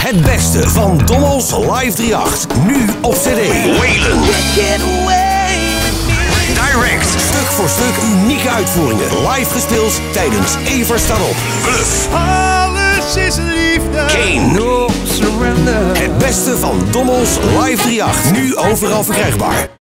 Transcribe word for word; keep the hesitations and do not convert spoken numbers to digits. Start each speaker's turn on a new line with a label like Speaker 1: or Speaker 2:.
Speaker 1: Het beste van Dommels Live drieëndertig. Nu op C D. Waylon. Direct. Stuk voor stuk unieke uitvoeringen. Live gespeeld tijdens Evert staat op. Bluff.
Speaker 2: Alles is liefde.
Speaker 1: Kane.
Speaker 2: No surrender.
Speaker 1: Het beste van Dommels Live drieëndertig. Nu overal verkrijgbaar.